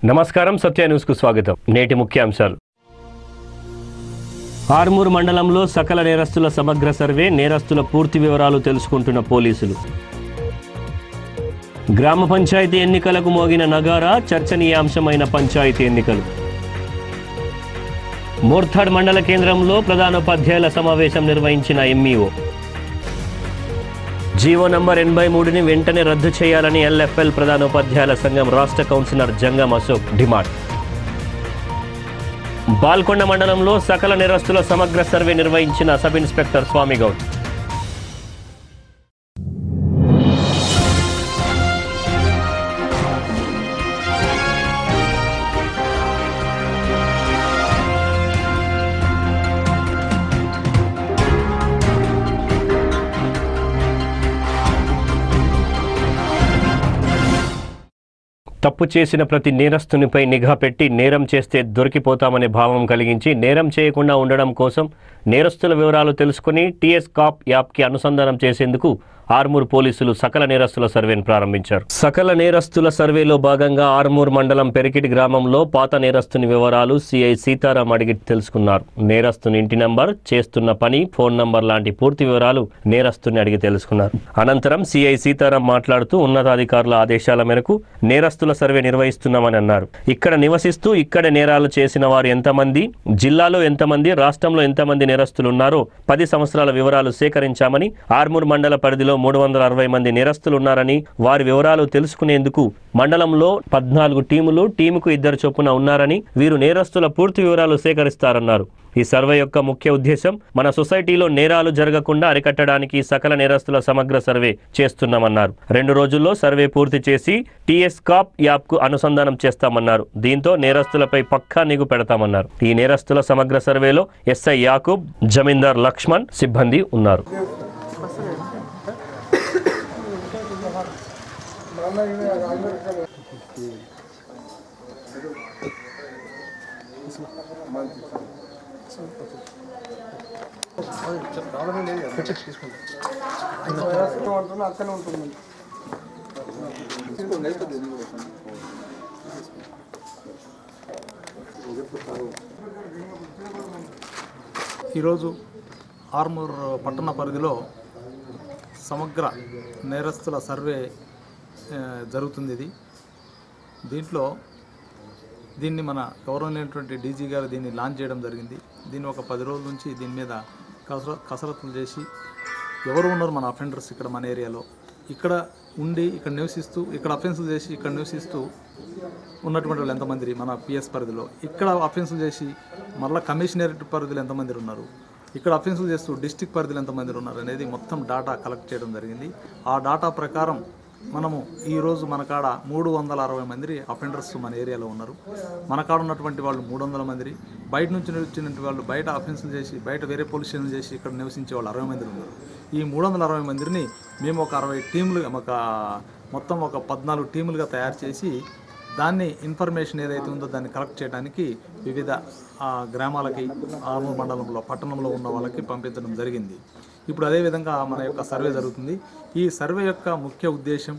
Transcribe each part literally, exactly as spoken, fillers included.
నమస్కారం, సత్య న్యూస్ కు స్వాగతం. నేటి ముఖ్యాంశాలు. ఆర్మూర్ మండలంలో సకల నేరస్తుల సమగ్ర సర్వే, నేరస్తుల పూర్తి వివరాలు తెలుసుకుంటున్న పోలీసులు. గ్రామ పంచాయతీ ఎన్నికలకు మోగిన నగారా, చర్చనీయాంశమైన పంచాయతీ ఎన్నికలు. మోర్తాడ్ మండల కేంద్రంలో ప్రధానోపాధ్యాయుల సమావేశం నిర్వహించిన ఎంఈఓ. జీవో నంబర్ ఎనభై మూడుని వెంటనే రద్దు చేయాలని ఎల్ఎఫ్ఎల్ ప్రధానోపాధ్యాయుల సంఘం రాష్ట్ర కౌన్సిలర్ జంగం అశోక్ డిమాండ్. బాల్కొండ మండలంలో సకల నేరస్తుల సమగ్ర సర్వే నిర్వహించిన సబ్ ఇన్స్పెక్టర్ స్వామిగౌడ్. తప్పు చేసిన ప్రతి నేరస్తునిపై నిఘా పెట్టి నేరం చేస్తే దొరికిపోతామనే భావం కలిగించి నేరం చేయకుండా ఉండడం కోసం నేరస్తుల వివరాలు తెలుసుకుని టీఎస్ కాప్ యాప్కి అనుసంధానం చేసేందుకు ఆర్మూర్ పోలీసులు సకల నేరస్తుల సర్వేను ప్రారంభించారు. సకల నేరస్తుల సర్వేలో భాగంగా ఆర్మూర్ మండలం పెరికిటి గ్రామంలో పాత నేరస్తుని వివరాలు సిఐ సీతారాం అడిగి తెలుసుకున్నారు. నేరస్తుని ఇంటి నంబర్, చేస్తున్న పని, ఫోన్ నంబర్ లాంటి పూర్తి వివరాలు నేరస్తుని అడిగి తెలుసుకున్నారు. అనంతరం సిఐ సీతారాం మాట్లాడుతూ ఉన్నతాధికారుల ఆదేశాల మేరకు నేరస్తుల సర్వే నిర్వహిస్తున్నామని అన్నారు. ఇక్కడ నివసిస్తూ ఇక్కడ నేరాలు చేసిన వారు ఎంతమంది, జిల్లాలో ఎంతమంది, రాష్ట్రంలో ఎంతమంది నేరస్తులు ఉన్నారో పది సంవత్సరాల వివరాలు సేకరించామని, ఆర్మూర్ మండల పరిధిలో మూడు వందల అరవై మంది నేరస్తులు ఉన్నారని, వారి వివరాలు తెలుసుకునేందుకు మండలంలో పద్నాలుగు టీములు, టీముకు ఇద్దరు చొప్పున ఉన్నారని, వీరు నేరస్తుల పూర్తి వివరాలు సేకరిస్తారన్నారు. ఈ సర్వే యొక్క ముఖ్య ఉద్దేశం మన సొసైటీలో నేరాలు జరగకుండా అరికట్టడానికి సకల నేరస్తుల సమగ్ర సర్వే చేస్తున్నామన్నారు. రెండు రోజుల్లో సర్వే పూర్తి చేసి టీఎస్ కాప్ యాప్ కు అనుసంధానం చేస్తామన్నారు. దీంతో నేరస్తులపై పక్కా నిఘు పెడతామన్నారు. ఈ నేరస్తుల సమగ్ర సర్వేలో ఎస్ఐ యాకూబ్, జమీందార్ లక్ష్మణ్ సిబ్బంది ఉన్నారు. ఈరోజు ఆర్మూర్ పట్టణ పరిధిలో సమగ్ర నేరస్తుల సర్వే జరుగుతుంది. ఇది దీంట్లో దీన్ని మన గౌరవనీయమైనటువంటి డీజీ గారు దీన్ని లాంచ్ చేయడం జరిగింది. దీన్ని ఒక పది రోజుల నుంచి దీని మీద కసర కసరత్తులు చేసి ఎవరు ఉన్నారు మన అఫెండర్స్ ఇక్కడ మన ఏరియాలో, ఇక్కడ ఉండి ఇక్కడ నివసిస్తూ ఇక్కడ అఫెన్సులు చేసి ఇక్కడ నివసిస్తూ ఉన్నటువంటి వాళ్ళు ఎంతమంది మన పిఎస్ పరిధిలో, ఇక్కడ అఫెన్సులు చేసి మళ్ళీ కమిషనరేట్ పరిధిలో ఎంతమంది ఉన్నారు, ఇక్కడ అఫెన్సులు చేస్తూ డిస్టిక్ పరిధిలో ఎంతమంది ఉన్నారు అనేది మొత్తం డాటా కలెక్ట్ చేయడం జరిగింది. ఆ డాటా ప్రకారం మనము ఈరోజు మన కాడ మూడు వందల అరవై మంది అఫెండర్స్ మన ఏరియాలో ఉన్నారు. మన కాడ ఉన్నటువంటి వాళ్ళు మూడు వందల మంది, బయట నుంచి వచ్చినటువంటి వాళ్ళు బయట అఫెన్సులు చేసి బయట వేరే పోలీస్ స్టేషన్ చేసి ఇక్కడ నివసించే వాళ్ళు అరవై మంది ఉన్నారు. ఈ మూడు వందల అరవై మందిని మేము ఒక అరవై టీములు ఒక మొత్తం ఒక పద్నాలుగు టీములుగా తయారు చేసి దాన్ని ఇన్ఫర్మేషన్ ఏదైతే ఉందో దాన్ని కలెక్ట్ చేయడానికి వివిధ గ్రామాలకి, ఆర్మూర్ మండలంలో పట్టణంలో ఉన్న వాళ్ళకి పంపించడం జరిగింది. ఇప్పుడు అదేవిధంగా మన యొక్క సర్వే జరుగుతుంది. ఈ సర్వే యొక్క ముఖ్య ఉద్దేశం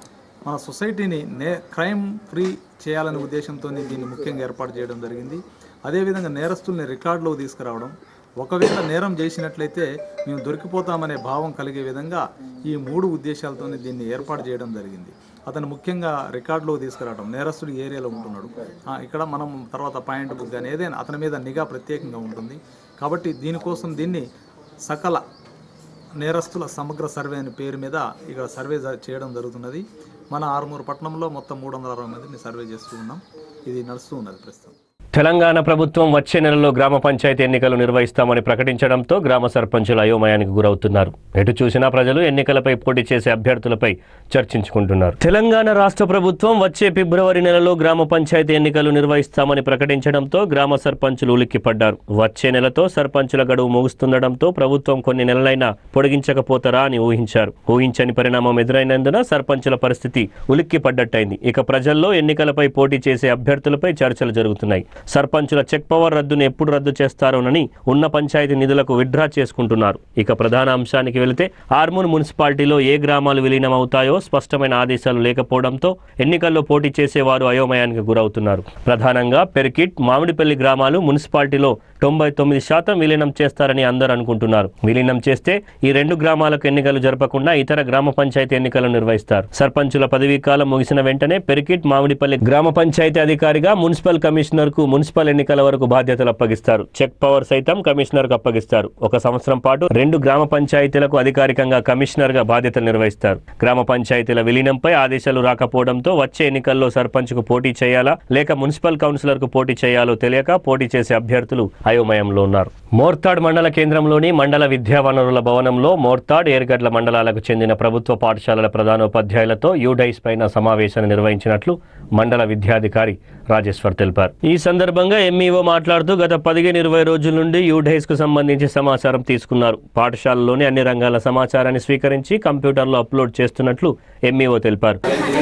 మన సొసైటీని నే క్రైమ్ ఫ్రీ చేయాలనే ఉద్దేశంతో దీన్ని ముఖ్యంగా ఏర్పాటు చేయడం జరిగింది. అదేవిధంగా నేరస్తుల్ని రికార్డులోకి తీసుకురావడం, ఒకవేళ నేరం చేసినట్లయితే మేము దొరికిపోతామనే భావం కలిగే విధంగా ఈ మూడు ఉద్దేశాలతో దీన్ని ఏర్పాటు చేయడం జరిగింది. అతను ముఖ్యంగా రికార్డులో తీసుకురావడం, నేరస్తుడు ఏరియాలో ఉంటున్నాడు, ఇక్కడ మనం తర్వాత పాయింట్ బుక్ కానీ ఏదైనా అతని మీద నిఘా ప్రత్యేకంగా ఉంటుంది. కాబట్టి దీనికోసం దీన్ని సకల నేరస్తుల సమగ్ర సర్వే అనే పేరు మీద ఇక్కడ సర్వే చేయడం జరుగుతున్నది. మన ఆర్మూర్ పట్టణంలో మొత్తం మూడు వందల అరవై మందిని సర్వే చేస్తూ ఉన్నాం. ఇది నడుస్తూ ఉన్నది ప్రస్తుతం. తెలంగాణ ప్రభుత్వం వచ్చే నెలలో గ్రామ పంచాయతీ ఎన్నికలు నిర్వహిస్తామని ప్రకటించడంతో గ్రామ సర్పంచులు అయోమయానికి గురవుతున్నారు. ఎటు చూసినా ప్రజలు ఎన్నికలపై పోటీ చేసే అభ్యర్థులపై చర్చించుకుంటున్నారు. తెలంగాణ రాష్ట్ర ప్రభుత్వం వచ్చే ఫిబ్రవరి నెలలో గ్రామ పంచాయతీ ఎన్నికలు నిర్వహిస్తామని ప్రకటించడంతో గ్రామ సర్పంచులు ఉలిక్కిపడ్డారు. వచ్చే నెలతో సర్పంచుల గడువు ముగుస్తుండటంతో ప్రభుత్వం కొన్ని నెలలైనా పొడిగించకపోతారా అని ఊహించారు. ఊహించని పరిణామం ఎదురైనందున సర్పంచుల పరిస్థితి ఉలిక్కిపడ్డట్టయింది. ఇక ప్రజల్లో ఎన్నికలపై పోటీ చేసే అభ్యర్థులపై చర్చలు జరుగుతున్నాయి. సర్పంచుల చెక్ పవర్ రద్దును ఎప్పుడు రద్దు చేస్తారోనని ఉన్న పంచాయతీ నిధులకు విత్డ్రా చేసుకుంటున్నారు. ఇక ప్రధాన అంశానికి వెళితే ఆర్మూర్ మున్సిపాలిటీలో ఏ గ్రామాలు విలీనం అవుతాయో స్పష్టమైన ఆదేశాలు లేకపోవడంతో ఎన్నికల్లో పోటీ చేసేవారు అయోమయానికి గురవుతున్నారు. ప్రధానంగా పెరికిట్, మామిడిపల్లి గ్రామాలు మున్సిపాలిటీలో తొంభై తొమ్మిది శాతం విలీనం చేస్తారని అందరూ అనుకుంటున్నారు. విలీనం చేస్తే ఈ రెండు గ్రామాలకు ఎన్నికలు జరపకుండా ఇతర గ్రామ పంచాయతీ ఎన్నికలు నిర్వహిస్తారు. సర్పంచుల పదవీ కాలం ముగిసిన వెంటనే పెరికిట్, మామిడిపల్లి గ్రామ పంచాయతీ అధికారిగా మున్సిపల్ కమిషనర్ కు మున్సిపల్ ఎన్నికల వరకు బాధ్యతలు అప్పగిస్తారు. చెక్ పవర్ సైతం కమిషనర్ కు అప్పగిస్తారు. ఒక సంవత్సరం పాటు రెండు గ్రామ పంచాయతీలకు అధికారికంగా కమిషనర్ గా బాధ్యతలు నిర్వహిస్తారు. గ్రామ పంచాయతీల విలీనంపై ఆదేశాలు రాకపోవడంతో వచ్చే ఎన్నికల్లో సర్పంచ్ కు పోటీ చేయాలా లేక మున్సిపల్ కౌన్సిలర్ కు పోటీ చేయాలో తెలియక పోటీ చేసే అభ్యర్థులు అయోమయంలో ఉన్నారు. మోర్తాడ్ మండల కేంద్రంలోని మండల విద్యా వనరుల భవనంలో మోర్తాడ్, ఏర్గడ్ల మండలాలకు చెందిన ప్రభుత్వ పాఠశాలల ప్రధానోపాధ్యాయులతో యూడైస్ పైన సమావేశాన్ని నిర్వహించినట్లు మండల విద్యాధికారి రాజేశ్వర్ తెలిపారు. ఈ సందర్భంగా ఎంఈఓ మాట్లాడుతూ గత పదిహేను ఇరవై రోజుల నుండి యూడైస్ కు సంబంధించి సమాచారం తీసుకున్నారు. పాఠశాలలోని అన్ని రంగాల సమాచారాన్ని స్వీకరించి కంప్యూటర్లో అప్లోడ్ చేస్తున్నట్లు ఎంఈఓ తెలిపారు.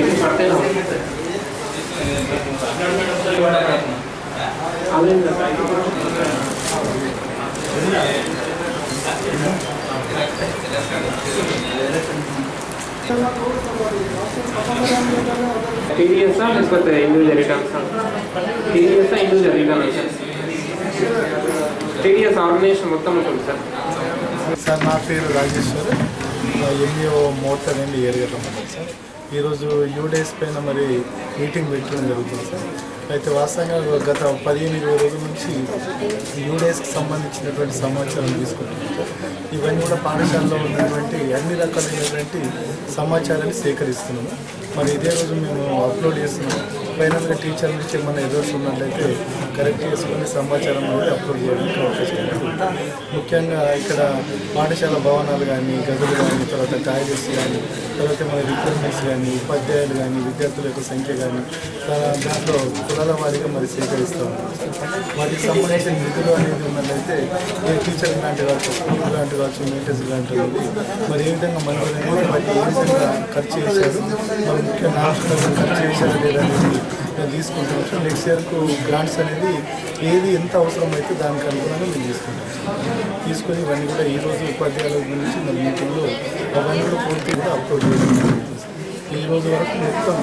టీడీఎస్ లేకపోతే individual returns TDS individual returns TDS organisation మొత్తం ఉంటుంది సార్. సార్ నా పేరు రాజేశ్వర్, ఎంఈఓ మోర్తాడ్ అండి, ఏర్గడ్ల మండలం సార్. ఈరోజు యూడేస్ పైన మరి మీటింగ్ పెట్టడం జరుగుతుంది సార్. అయితే వాస్తవంగా గత పదిహేను ఇరవై రోజుల నుంచి యూడేస్కి సంబంధించినటువంటి సమాచారం తీసుకుంటున్నాం సార్. ఇవన్నీ కూడా పాఠశాలలో ఉన్నటువంటి అన్ని రకాలైనటువంటి సమాచారాన్ని సేకరిస్తున్నాము. మరి ఇదే రోజు మేము అప్లోడ్ చేస్తున్నాము. ఫైనల్గా టీచర్ నుంచి ఏమైనా ఎదుర్స్ ఉన్నట్లయితే కరెక్ట్ చేసుకుని సమాచారం అనేది అప్లోడ్ చేయడానికి అవకాశం ఉంటుంది. ముఖ్యంగా ఇక్కడ పాఠశాల భవనాలు కానీ, గదులు కానీ, తర్వాత టాయిలెట్స్ కానీ, తర్వాత మన రిక్రూట్మెంట్స్ కానీ, ఉపాధ్యాయులు కానీ, విద్యార్థుల యొక్క సంఖ్య కానీ దాంట్లో కులాల వారీగా మరి సేకరిస్తూ ఉన్నాం. వాటికి సంబంధించిన నిధులు అనేది ఉన్నట్లయితే ఏ టీచర్ లాంటి కావచ్చు, స్కూల్ లాంటి కావచ్చు, మెయింటెనెన్స్ లాంటి మరి ఏ విధంగా మనలో వాటి ఏ విధంగా ఖర్చు చేశారు, మరి ముఖ్యంగా నాశనం ఖర్చు చేశారు లేదనేది మేము తీసుకుంటాం. నెక్స్ట్ ఇయర్కు గ్రాంట్స్ అనేది ఏది ఎంత అవసరం అయితే దానికి అనుగుణంగా మేము తీసుకుంటాం. తీసుకొని ఇవన్నీ కూడా ఈరోజు ఉపాధ్యాయుల గురించి మరి మీటింగ్లో అవన్నీ కూడా పూర్తి కూడా అప్లోడ్ చేయడం జరుగుతుంది. ఈ రోజు వరకు మొత్తం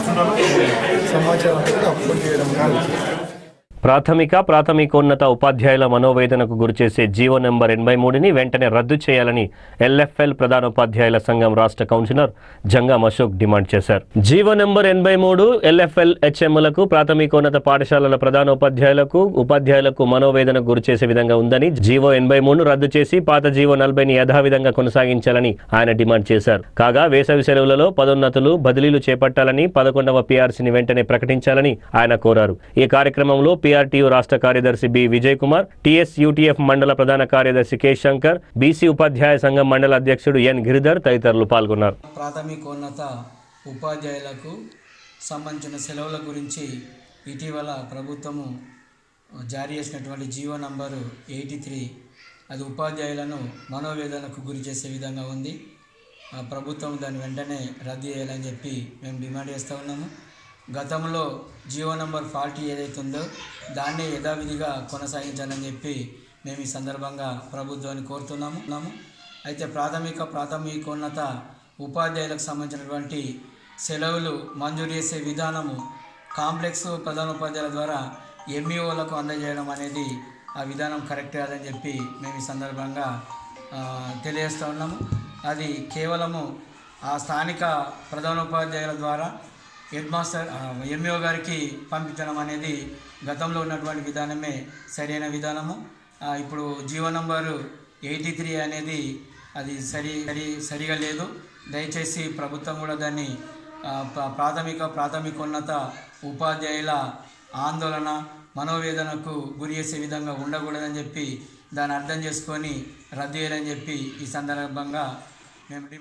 సమాచారం కూడా అప్లోడ్ చేయడం జరుగుతుంది. ప్రాథమిక ప్రాథమికోన్నత ఉపాధ్యాయుల మనోవేదనకు గురిచేసే జీవో నెంబర్ ఎనభై మూడుని వెంటనే రద్దు చేయాలని ఎల్ఎఫ్ఎల్ ప్రధానోపాధ్యాయుల సంఘం రాష్ట్ర కౌన్సిలర్ జంగం అశోక్ డిమాండ్ చేశారు. జీవో నెంబర్ ఎనభై మూడు ఎల్ఎఫ్ఎల్ హెచ్ఎంలకు ప్రాథమికోన్నత పాఠశాలల ప్రధానోపాధ్యాయులకు ఉపాధ్యాయులకు మనోవేదనకు గురిచేసే విధంగా ఉందని, జీవో ఎనభై మూడును రద్దు చేసి పాత జీవో నలభైని యథావిధంగా కొనసాగించాలని ఆయన డిమాండ్ చేశారు. కాగా వేసవి సెలవులలో పదోన్నతులు, బదిలీలు చేపట్టాలని, పదకొండవ పీఆర్సీని వెంటనే ప్రకటించాలని ఆయన కోరారు. ఈ కార్యక్రమంలో పీఆర్టీయూ రాష్ట్ర కార్యదర్శి B Vijay Kumar, TS UTF మండల ప్రధాన కార్యదర్శి కె శంకర్, బీసీ ఉపాధ్యాయ సంఘం మండల అధ్యక్షుడు ఎన్ గిరిధర్ తదితరులు పాల్గొన్నారు. ప్రాథమికోన్నత ఉపాధ్యాయులకు సంబంధించిన సెలవుల గురించి ఇటీవల ప్రభుత్వము జారీ చేసినటువంటి జీవో నంబరు ఎయిటీ త్రీ అది ఉపాధ్యాయులను మనోవేదనకు గురి చేసే విధంగా ఉంది. ప్రభుత్వం దాన్ని వెంటనే రద్దు చేయాలని చెప్పి మేము డిమాండ్ చేస్తూ ఉన్నాము. గతంలో జీవో నంబర్ ఫార్టీ ఏదైతే ఉందో దాన్ని యథావిధిగా కొనసాగించాలని చెప్పి మేము ఈ సందర్భంగా ప్రభుత్వాన్ని కోరుతున్నాము. అయితే ప్రాథమిక ప్రాథమికోన్నత ఉపాధ్యాయులకు సంబంధించినటువంటి సెలవులు మంజూరు చేసే విధానము కాంప్లెక్స్ ప్రధానోపాధ్యాయుల ద్వారా ఎంఈఓలకు అందజేయడం అనేది ఆ విధానం కరెక్ట్ కాదని చెప్పి మేము ఈ సందర్భంగా తెలియజేస్తూ ఉన్నాము. అది కేవలము ఆ స్థానిక ప్రధానోపాధ్యాయుల ద్వారా హెడ్ మాస్టర్ ఎంఈఓ గారికి పంపించడం అనేది గతంలో ఉన్నటువంటి విధానమే సరైన విధానము. ఇప్పుడు జీవో నంబరు ఎయిటీ త్రీ అనేది అది సరి సరి సరిగా లేదు. దయచేసి ప్రభుత్వం కూడా దాన్ని ప్రాథమిక ప్రాథమికోన్నత ఉపాధ్యాయుల ఆందోళన మనోవేదనకు గురి చేసే విధంగా ఉండకూడదని చెప్పి దాన్ని అర్థం చేసుకొని రద్దు చేయాలని చెప్పి ఈ సందర్భంగా మేము డిమాండ్ చేస్తాం.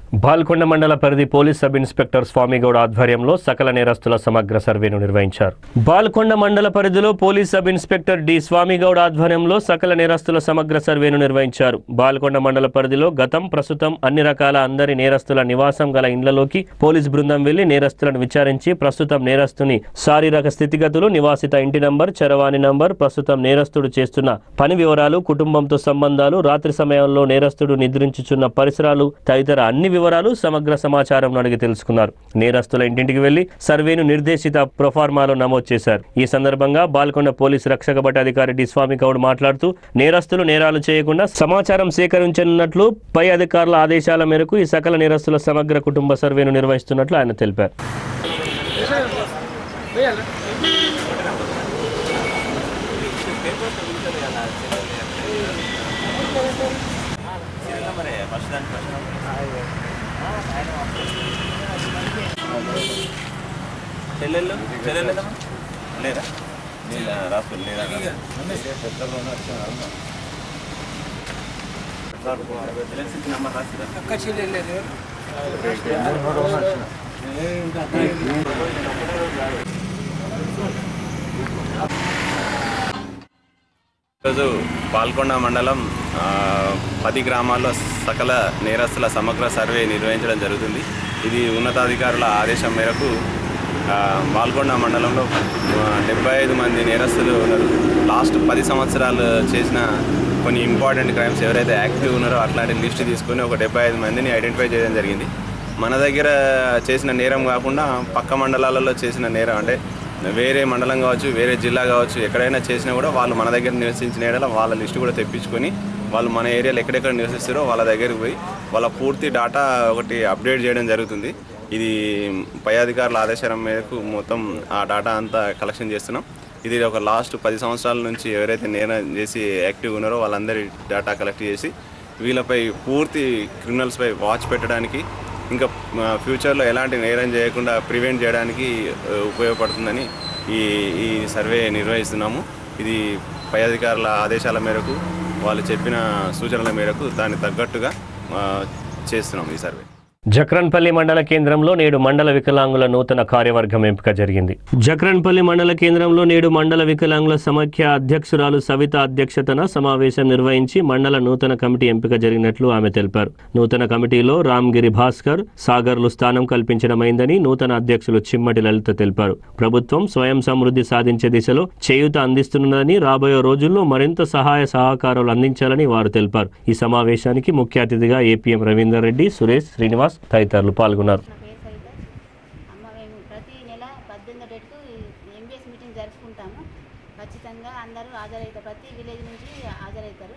బాల్కొండ మండల పరిధి పోలీస్ సబ్ ఇన్స్పెక్టర్ స్వామిగౌడ్ ఆధ్వర్యంలో సకల నేరస్తుల సమగ్ర సర్వేను నిర్వహించారు. బాల్కొండ మండల పరిధిలో police sub inspector D Swamigoud ఆధ్వర్యంలో సకల నేరస్తుల సమగ్ర సర్వేను నిర్వహించారు. బాల్కొండ మండల పరిధిలో గతం ప్రస్తుతం అన్ని రకాల అందరి నేరస్తుల నివాసం గల ఇండ్లలోకి పోలీస్ బృందం వెళ్లి నేరస్తులను విచారించి ప్రస్తుతం నేరస్తుని శారీరక స్థితిగతులు, నివాసిత ఇంటి నంబర్, చరవాణి నంబర్, ప్రస్తుతం నేరస్తుడు చేస్తున్న పని వివరాలు, కుటుంబంతో సంబంధాలు, రాత్రి సమయంలో నేరస్తుడు నిద్రించుచున్న పరిసరాలు తదితర అన్ని వివరాలు సమగ్ర సమాచారం అడిగి తెలుసుకున్నారు. నేరస్తుల ఇంటింటికి వెళ్లి సర్వేను నిర్దేశిత ప్రొఫార్మాలో నమోదు చేశారు. ఈ సందర్భంగా బాల్కొండ పోలీసు రక్షక భట్ అధికారి డి స్వామిగౌడ్ మాట్లాడుతూ నేరస్తులు నేరాలు చేయకుండా సమాచారం సేకరించనున్నట్లు పై అధికారుల ఆదేశాల మేరకు ఈ సకల నేరస్తుల సమగ్ర కుటుంబ సర్వేను నిర్వహిస్తున్నట్లు ఆయన తెలిపారు. చెల్లెళ్ళు చెల్లెళ్ళు లేదా నీళ్ళ రాసులు లేదా నెంబర్ రాసి ఈరోజు బాల్కొండ మండలం పది గ్రామాల్లో సకల నేరస్తుల సమగ్ర సర్వే నిర్వహించడం జరుగుతుంది. ఇది ఉన్నతాధికారుల ఆదేశం మేరకు బాల్కొండ మండలంలో డెబ్బై ఐదు మంది నేరస్తులు ఉన్నారు. లాస్ట్ పది సంవత్సరాలు చేసిన కొన్ని ఇంపార్టెంట్ క్రైమ్స్ ఎవరైతే యాక్టివ్ ఉన్నారో అట్లాంటి లిస్ట్ తీసుకొని ఒక డెబ్బై ఐదు మందిని ఐడెంటిఫై చేయడం జరిగింది. మన దగ్గర చేసిన నేరం కాకుండా పక్క మండలాలలో చేసిన నేరం అంటే వేరే మండలం కావచ్చు, వేరే జిల్లా కావచ్చు, ఎక్కడైనా చేసినా కూడా వాళ్ళు మన దగ్గర నివసించిన ఏడల వాళ్ళ లిస్టు కూడా తెప్పించుకొని వాళ్ళు మన ఏరియాలో ఎక్కడెక్కడ నివసిస్తారో వాళ్ళ దగ్గరికి పోయి వాళ్ళ పూర్తి డేటా ఒకటి అప్డేట్ చేయడం జరుగుతుంది. ఇది పై అధికారుల ఆదేశాల మేరకు మొత్తం ఆ డేటా అంతా కలెక్షన్ చేస్తున్నాం. ఇది ఒక లాస్ట్ పది సంవత్సరాల నుంచి ఎవరైతే నేరం చేసి యాక్టివ్ ఉన్నారో వాళ్ళందరి డేటా కలెక్ట్ చేసి వీళ్ళపై పూర్తి క్రిమినల్స్పై వాచ్ పెట్టడానికి, ఇంకా ఫ్యూచర్లో ఎలాంటి నేరం చేయకుండా ప్రివెంట్ చేయడానికి ఉపయోగపడుతుందని ఈ ఈ సర్వే నిర్వహిస్తున్నాము. ఇది పై అధికారుల ఆదేశాల మేరకు వాళ్ళు చెప్పిన సూచనల మేరకు దానికి తగ్గట్టుగా చేస్తున్నాం ఈ సర్వే. జక్రన్పల్లి మండల కేంద్రంలో నేడు మండల వికలాంగుల నూతన కార్యవర్గం ఎంపిక జరిగింది. జక్రన్పల్లి మండల కేంద్రంలో నేడు మండల వికలాంగుల సమాఖ్య అధ్యక్షురాలు సవిత అధ్యక్షతన సమావేశం నిర్వహించి మండల నూతన కమిటీ ఎంపిక జరిగినట్లు ఆమె తెలిపారు. నూతన కమిటీలో రామ్గిరి భాస్కర్, సాగర్లు స్థానం కల్పించడమైందని నూతన అధ్యక్షులు చిమ్మటి లలిత తెలిపారు. ప్రభుత్వం స్వయం సమృద్ధి సాధించే దిశలో చేయూత అందిస్తున్నదని, రాబోయే రోజుల్లో మరింత సహాయ సహకారాలు అందించాలని వారు తెలిపారు. ఈ సమావేశానికి ముఖ్య అతిథిగా ఏపీఎం రవీందర్ రెడ్డి, సురేష్, శ్రీనివాస్ తదితరులు పాల్గొన్నారు. అమ్మ మేము ప్రతి నెల పద్దెనిమిది డేట్కు ఎంబీఎస్ మీటింగ్ జరుపుకుంటాము. ఖచ్చితంగా అందరూ హాజరవుతారు, ప్రతి విలేజ్ నుంచి హాజరవుతారు.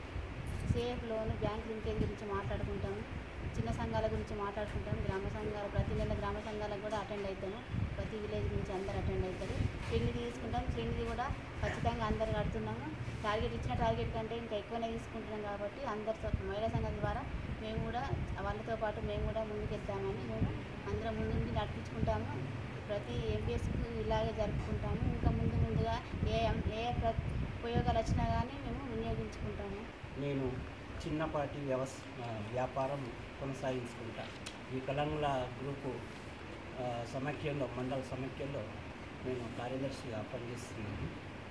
సేఫ్ లోను, బ్యాంక్ లింకేజ్ గురించి మాట్లాడుకుంటాము, చిన్న సంఘాల గురించి మాట్లాడుకుంటాము, గ్రామ సంఘాలు ప్రతి నెల గ్రామ సంఘాలకు కూడా అటెండ్ అవుతాము. ప్రతి విలేజ్ నుంచి అందరు అటెండ్ అవుతారు. శ్రీనిధి తీసుకుంటాం, శ్రీనిధి కూడా ఖచ్చితంగా అందరు కడుతున్నాము. టార్గెట్ ఇచ్చిన టార్గెట్ కంటే ఇంకా ఎక్కువనే తీసుకుంటున్నాం కాబట్టి అందరు మహిళా సంఘం ద్వారా మేము కూడా వాళ్ళతో పాటు మేము కూడా ముందుకెళ్తామని మేము అందరం ముందు నుండి నడిపించుకుంటాము. ప్రతి ఎంపీఎస్కి ఇలాగే జరుపుకుంటాము. ఇంకా ముందు ముందుగా ఏ ఏ ఉపయోగాలు వచ్చినా కానీ మేము వినియోగించుకుంటాము. నేను చిన్నపాటి వ్యవస్ వ్యాపారం కొనసాగించుకుంటా. వికలాంగుల గ్రూపు సమాఖ్యలో, మండల సమాఖ్యలో నేను కార్యదర్శిగా పనిచేస్తున్నాను.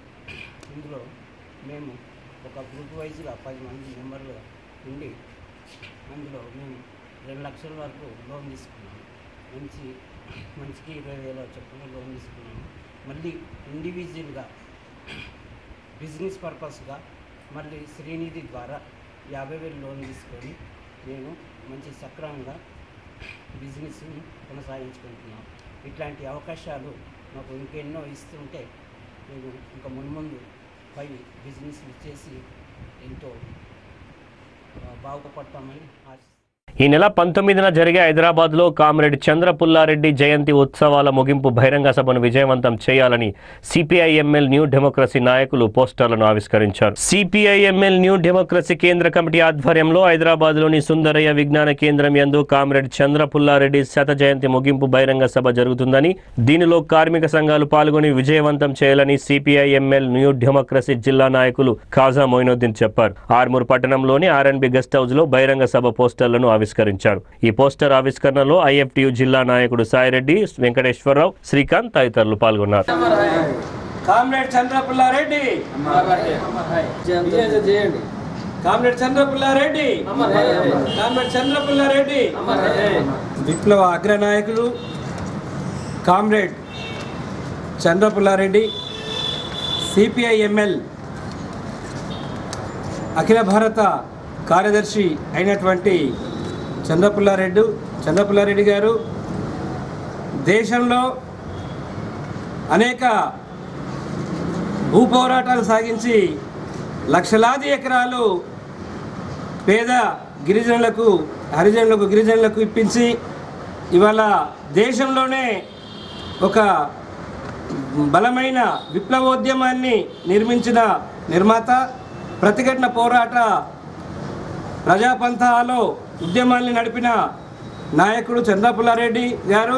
ఇందులో మేము ఒక గ్రూప్ వైజ్గా పది మంది మెంబర్లు ఉండి అందులో మేము రెండు లక్షల వరకు లోన్ తీసుకున్నాము. మంచి మంచికి ఇరవై వేల చొప్పున లోన్ తీసుకున్నాము. మళ్ళీ ఇండివిజువల్గా బిజినెస్ పర్పస్గా మళ్ళీ శ్రీనిధి ద్వారా యాభై వేలు లోన్ తీసుకొని నేను మంచి సక్రమంగా బిజినెస్ని కొనసాగించుకుంటున్నాం. ఇట్లాంటి అవకాశాలు మాకు ఇంకెన్నో ఇస్తుంటే నేను ఇంకా మున్ముందు పై బిజినెస్ చేసి ఎంతో బాగుపడతామని ఆశిస్తున్నాను. ఈ నెల పంతొమ్మిదిన జరిగే హైదరాబాద్లో కామ్రేడ్ చంద్రపుల్లారెడ్డి జయంతి ఉత్సవాల ముగింపు బహిరంగ సభను విజయవంతం చేయాలని సిపిఐఎంఎల్ న్యూ డెమోక్రసీ నాయకులు పోస్టర్లను ఆవిష్కరించారు. సిపిఐఎంఎల్ న్యూ డెమోక్రసీ కేంద్ర కమిటీ ఆధ్వర్యంలో హైదరాబాద్లోని సుందరయ్య విజ్ఞాన కేంద్రం యందు కామ్రేడ్ చంద్రపుల్లారెడ్డి శత జయంతి ముగింపు బహిరంగ సభ జరుగుతుందని, దీనిలో కార్మిక సంఘాలు పాల్గొని విజయవంతం చేయాలని సిపిఐఎంఎల్ న్యూ డెమోక్రసీ జిల్లా నాయకులు ఖాజా మొయినుద్దీన్ చెప్పారు. ఆర్మూర్ పట్టణంలోని ఆర్ఎన్బి గెస్ట్ హౌస్ లో బహిరంగ సభ పోస్టర్లను ఆవిష్కరించారు. ఈ పోస్టర్ ఆవిష్కరణలో ఐఎఫ్టియు జిల్లా నాయకుడు సాయిరెడ్డి, వెంకటేశ్వరరావు, శ్రీకాంత్ తదితరులు పాల్గొన్నారు. Comrade Chandrapullareddy comrade Chandrapullareddy comrade Chandrapullareddy విప్లవ అగ్రనాయకులు కామ్రేడ్ చంద్రపుల్లారెడ్డి, సిపిఐ ఎంఎల్ అఖిల భారత కార్యదర్శి అయినటువంటి చంద్రపుల్లారెడ్డి చంద్రపుల్లారెడ్డి గారు దేశంలో అనేక భూ పోరాటాలు సాగించి లక్షలాది ఎకరాలు పేద గిరిజనులకు హరిజనులకు గిరిజనులకు ఇప్పించి ఇవాళ దేశంలోనే ఒక బలమైన విప్లవోద్యమాన్ని నిర్మించిన నిర్మాత, ప్రతిఘటన పోరాట ప్రజాపంథాలో ఉద్యమాన్ని నడిపిన నాయకుడు చంద్రపుల్లారెడ్డి గారు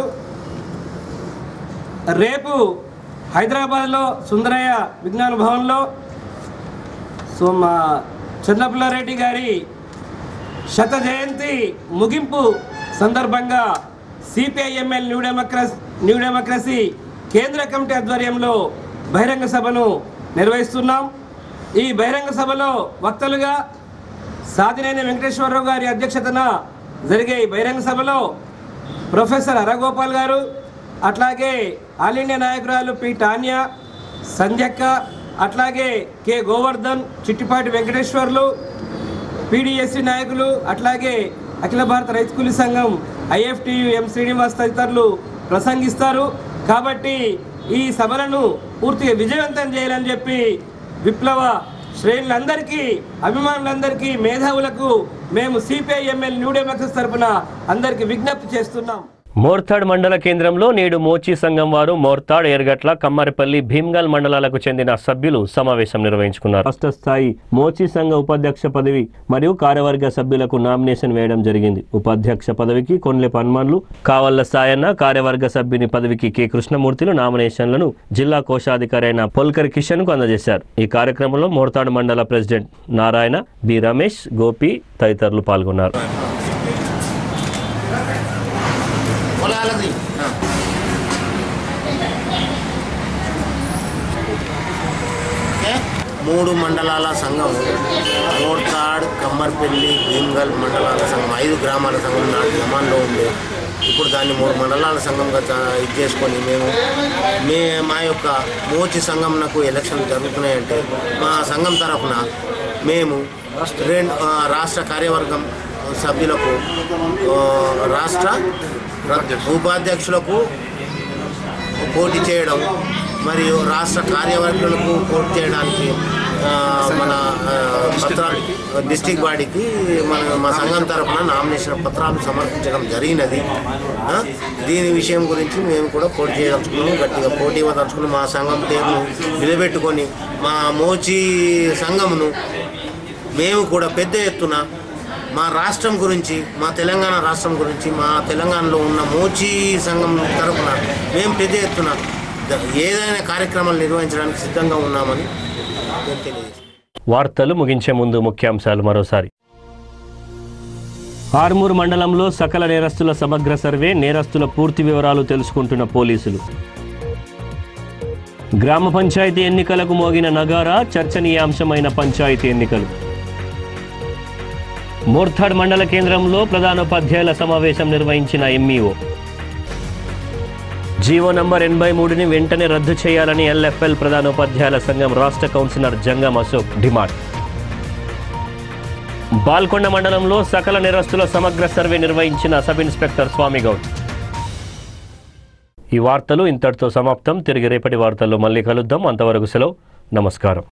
రేపు హైదరాబాద్లో సుందరయ్య విజ్ఞాన భవన్లో సో మా చంద్రపుల్లారెడ్డి గారి శత జయంతి ముగింపు సందర్భంగా CPI ML New Democracy New Democracy కేంద్ర కమిటీ ఆధ్వర్యంలో బహిరంగ సభను నిర్వహిస్తున్నాం. ఈ బహిరంగ సభలో వక్తలుగా సాదినేని వెంకటేశ్వరరావు గారి అధ్యక్షతన జరిగే ఈ బహిరంగ సభలో ప్రొఫెసర్ అరగోపాల్ గారు, అట్లాగే ఆల్ ఇండియా నాయకురాలు పి టాన్యా, సంధ్యక్క, అట్లాగే కె గోవర్ధన్, చిట్టిపాటి వెంకటేశ్వర్లు, పీడిఎస్సీ నాయకులు, అట్లాగే అఖిల భారత రైతు కూలీ సంఘం ఐఎఫ్టియు ఎం శ్రీనివాస్ తదితరులు ప్రసంగిస్తారు. కాబట్టి ఈ సభలను పూర్తిగా విజయవంతం చేయాలని చెప్పి విప్లవ శ్రేణులందరికీ, అభిమానులందరికీ, మేధావులకు మేము సిపిఐఎంఎల్ న్యూ డెమోక్రసీ తరఫున అందరికీ విజ్ఞప్తి చేస్తున్నాం. మోర్తాడ్ మండల కేంద్రంలో నేడు మోచి సంఘం వారు మోర్తాడ్, ఎర్గట్ల, కమ్మరిపల్లి, భీమ్గల్ మండలాలకు చెందిన సభ్యులు సమావేశం నిర్వహించుకున్నారు. రాష్ట్ర స్థాయి మోచి సంఘ ఉపాధ్యక్ష పదవి మరియు కార్యవర్గ సభ్యులకు నామినేషన్ వేయడం జరిగింది. ఉపాధ్యక్ష పదవికి కొండ్లె పన్మన్లు, కావళ్ల సాయన్న, కార్యవర్గ సభ్యుని పదవికి కె కృష్ణమూర్తిలు నామినేషన్లను జిల్లా కోశాధికారి అయిన పొల్కర్ కిషన్ కు అందజేశారు. ఈ కార్యక్రమంలో మోర్తాడ్ మండల ప్రెసిడెంట్ నారాయణ, బి రమేష్, గోపి తదితరులు పాల్గొన్నారు. మూడు మండలాల సంఘం, మోర్తాడ్, కమ్మర్పల్లి, భీమ్గల్ మండలాల సంఘం, ఐదు గ్రామాల సంఘం నాటి జమాన్లో ఉండే. ఇప్పుడు దాన్ని మూడు మండలాల సంఘంగా ఇది చేసుకొని మేము మే మా యొక్క మోచి సంఘంకు ఎలక్షన్లు జరుగుతున్నాయంటే మా సంఘం తరఫున మేము రెండు రాష్ట్ర కార్యవర్గం సభ్యులకు, రాష్ట్ర ఉపాధ్యక్షులకు పోటీ చేయడం మరియు రాష్ట్ర కార్యవర్గులకు పోటీ చేయడానికి మన పత్రాలు డిస్టిక్ బాడీకి మన మా సంఘం తరఫున నామినేషన్ పత్రాలు సమర్పించడం జరిగినది. దీని విషయం గురించి మేము కూడా పోటీ చేయదలుచుకున్నాము, గట్టిగా పోటీ ఇవ్వదలుచుకున్నాము. మా సంఘం పేరును నిలబెట్టుకొని మా మోచి సంఘమును మేము కూడా పెద్ద ఎత్తున మా రాష్ట్రం గురించి, మా తెలంగాణ రాష్ట్రం గురించి, మా తెలంగాణలో ఉన్న మోచి సంఘం తరఫున మేము పెద్ద ఎత్తున ఏదైనా కార్యక్రమాలు నిర్వహించడానికి సిద్ధంగా ఉన్నామని తెలియజేస్తాం. వార్తలు ముగించే ముందు ముఖ్యాంశాలు మరోసారి. ఆర్మూర్ మండలంలో సకల నేరస్తుల సమగ్ర సర్వే, నేరస్తుల పూర్తి వివరాలు తెలుసుకుంటున్న పోలీసులు. గ్రామ పంచాయతీ ఎన్నికలకు మోగిన నగారా, చర్చనీయాంశమైన పంచాయతీ ఎన్నికలు. మోర్తాడ్ మండల కేంద్రంలో ప్రధానోపాధ్యాయుల సమావేశం నిర్వహించిన ఎంఈఓ. జీవో నంబర్ ఎనభై మూడుని వెంటనే రద్దు చేయాలని ఎల్ఎఫ్ఎల్ ప్రధానోపాధ్యాయుల సంఘం రాష్ట్ర కౌన్సిలర్ జంగం అశోక్ డిమాండ్. బాల్కొండ మండలంలో సకల నేరస్తుల సమగ్ర సర్వే నిర్వహించిన సబ్ ఇన్స్పెక్టర్ స్వామిగౌడ్. ఈ వార్తలు ఇంతటితో సమాప్తం. తిరిగి రేపటి వార్తల్లో మళ్ళీ కలుద్దాం. అంతవరకు సెలవు. నమస్కారం.